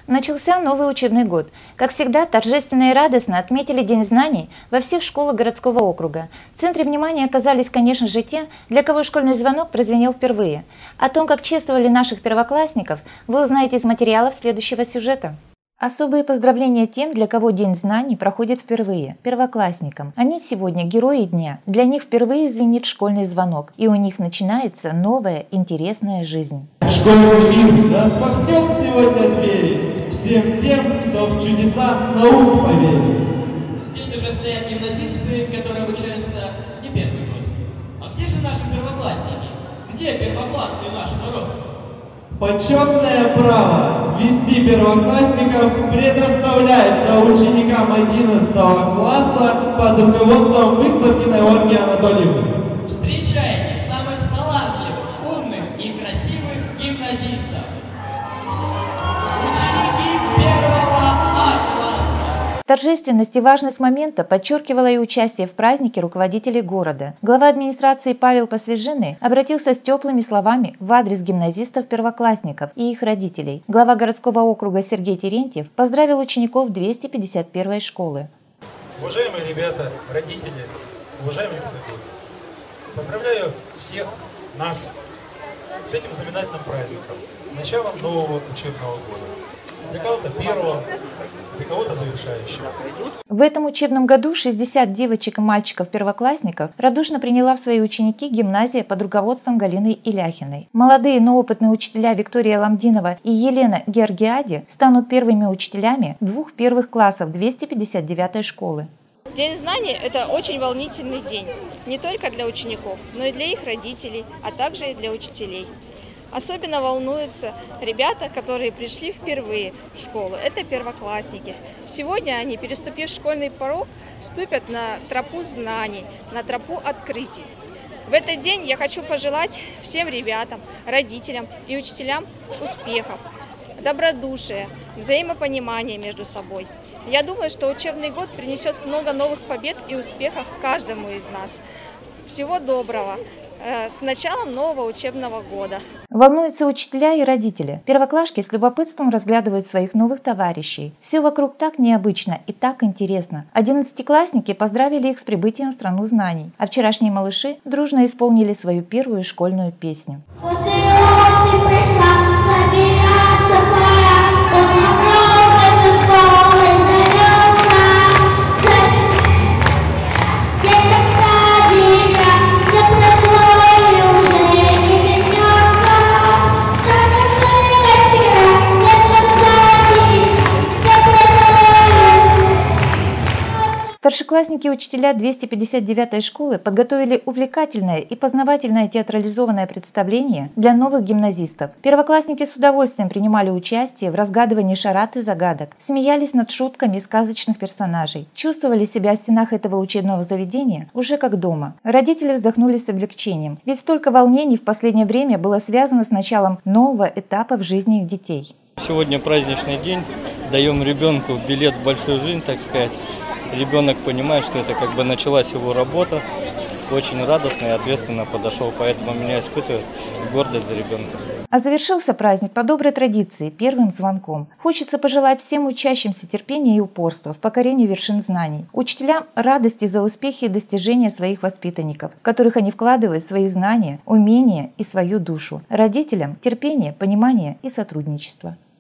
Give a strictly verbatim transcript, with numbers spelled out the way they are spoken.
Начался новый учебный год. Как всегда, торжественно и радостно отметили День знаний во всех школах городского округа. В центре внимания оказались, конечно же, те, для кого школьный звонок прозвенел впервые. О том, как чествовали наших первоклассников, вы узнаете из материалов следующего сюжета. Особые поздравления тем, для кого День знаний проходит впервые – первоклассникам. Они сегодня герои дня. Для них впервые звенит школьный звонок, и у них начинается новая интересная жизнь. Школьный мир распахнет сегодня двери всем тем, кто в чудеса наук поверит. Здесь уже стоят гимназисты, которые обучаются не первый год. А где же наши первоклассники? Где первоклассный наш народ? Почетное право вести первоклассников предоставляется ученикам одиннадцатого класса под руководством Выставкиной Ольги Анатольевны. Встречайте самых талантливых, умных и красивых гимназистов. Ученики первого А класса. Торжественность и важность момента подчеркивала и участие в празднике руководителей города. Глава администрации Павел Посвеженный обратился с теплыми словами в адрес гимназистов-первоклассников и их родителей. Глава городского округа Сергей Терентьев поздравил учеников двести пятьдесят первой школы. Уважаемые ребята, родители, уважаемые педагоги, поздравляю всех нас с этим знаменательным праздником, началом нового учебного года. Для кого-то первого, для кого-то завершающего. В этом учебном году шестьдесят девочек и мальчиков-первоклассников радушно приняла в свои ученики гимназия под руководством Галины Иляхиной. Молодые, но опытные учителя Виктория Ламдинова и Елена Георгиади станут первыми учителями двух первых классов двести пятьдесят девятой школы. День знаний – это очень волнительный день, не только для учеников, но и для их родителей, а также и для учителей. Особенно волнуются ребята, которые пришли впервые в школу. Это первоклассники. Сегодня они, переступив школьный порог, ступят на тропу знаний, на тропу открытий. В этот день я хочу пожелать всем ребятам, родителям и учителям успехов, добродушия, взаимопонимания между собой. Я думаю, что учебный год принесет много новых побед и успехов каждому из нас. Всего доброго! С началом нового учебного года. Волнуются учителя и родители. Первоклашки с любопытством разглядывают своих новых товарищей. Все вокруг так необычно и так интересно. Одиннадцатиклассники поздравили их с прибытием в страну знаний, а вчерашние малыши дружно исполнили свою первую школьную песню. Вот и осень пришла, собираться пора, дома кровь эту школу зовется. Старшеклассники и учителя двести пятьдесят девятой школы подготовили увлекательное и познавательное театрализованное представление для новых гимназистов. Первоклассники с удовольствием принимали участие в разгадывании шарат и загадок, смеялись над шутками сказочных персонажей, чувствовали себя в стенах этого учебного заведения уже как дома. Родители вздохнули с облегчением, ведь столько волнений в последнее время было связано с началом нового этапа в жизни их детей. Сегодня праздничный день, даем ребенку билет в большую жизнь, так сказать. Ребенок понимает, что это как бы началась его работа, очень радостно и ответственно подошел, поэтому меня испытывает гордость за ребенка. А завершился праздник по доброй традиции первым звонком. Хочется пожелать всем учащимся терпения и упорства в покорении вершин знаний, учителям радости за успехи и достижения своих воспитанников, в которых они вкладывают свои знания, умения и свою душу, родителям терпения, понимания и сотрудничества.